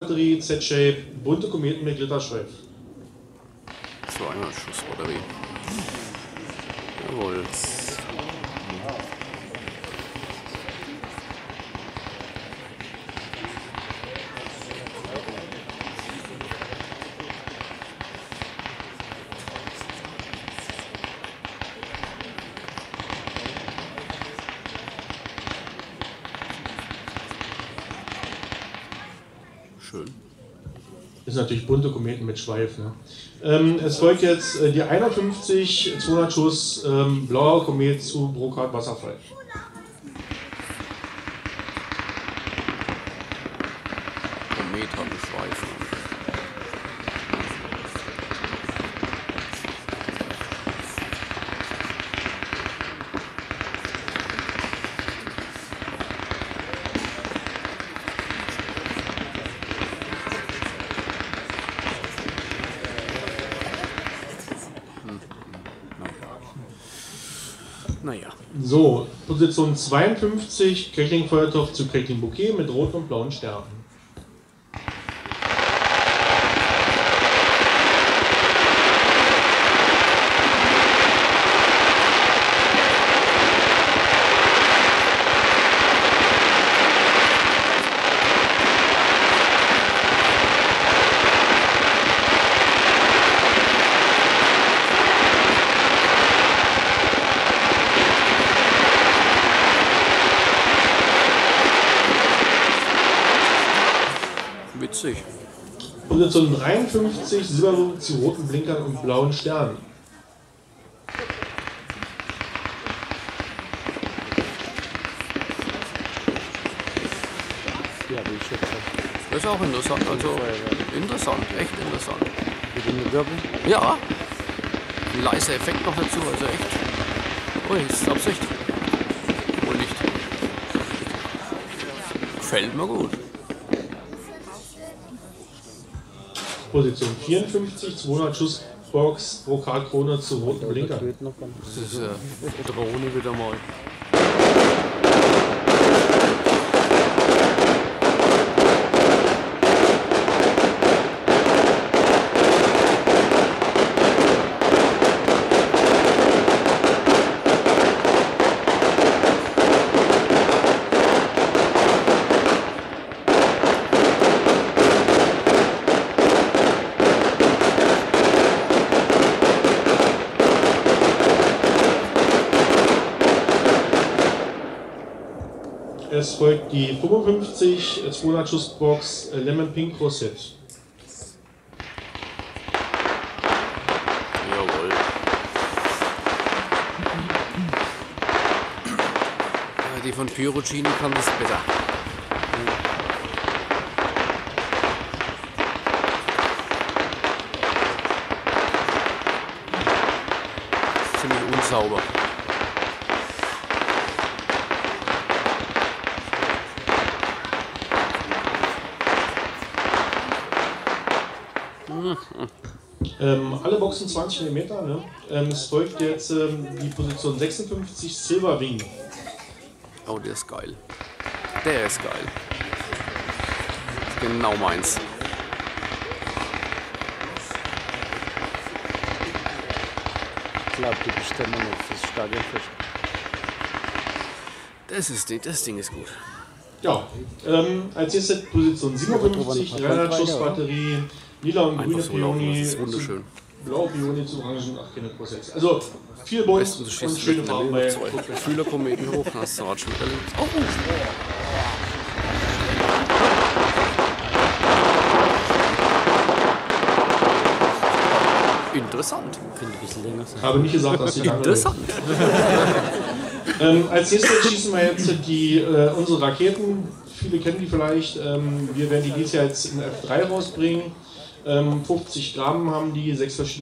Batterie, Z-Shape, bunte Kometen mit Glitterschweif. 200 Schuss Batterie. Jawohl. Schön. Das sind natürlich bunte Kometen mit Schweif. Ne? Es folgt jetzt die 51, 200 Schuss blauer Komet zu Brokat Wasserfall. Komet hat einen Schweif. Naja. So, Position 52, Crackling-Feuertopf zu Crackling-Bouquet mit roten und blauen Sternen. Witzig. Position 53, Silberlose zu roten Blinkern und blauen Sternen. Ja, wie ich schätze. Das ist auch interessant, also interessant, echt interessant. Mit dem Wirbel? Ja, ein leiser Effekt noch dazu, also echt. Ui, das ist Absicht. Wohl nicht. Gefällt mir gut. Position 54, 200 Schuss Box, Brokat-Krone zu roten Blinkern. Das ist Drohne wieder mal. Es folgt die 55, 200 Schuss Box Lemon Pink Rosette. Jawohl. Ja, die von Pyrocini kann das besser. Ziemlich unsauber. Alle Boxen 20 mm. Ne? Es folgt jetzt die Position 56, Silver Wing. Oh, der ist geil. Der ist geil. Genau meins. Ich glaube, die bestimmen auf das Stadion fest. Das Ding ist gut. Ja, als nächstes Position 57, 300 Schuss Batterie, lila und grüne Einfach so laufen, Peony, das ist wunderschön. blaue Peony zu orangen, ach keine Prozess. Also viel bunt Besten, du und schießt schöne mit Farben einer bei zwei Fühlerkometen hoch, hast du schon wieder. Oh, interessant. Könnte ein bisschen länger sein. Habe nicht gesagt, dass sie lange Interessant. Als nächstes schießen wir jetzt unsere Raketen. Viele kennen die vielleicht. Wir werden die dieses Jahr jetzt in F3 rausbringen. 50 Gramm haben die, 6 verschiedene.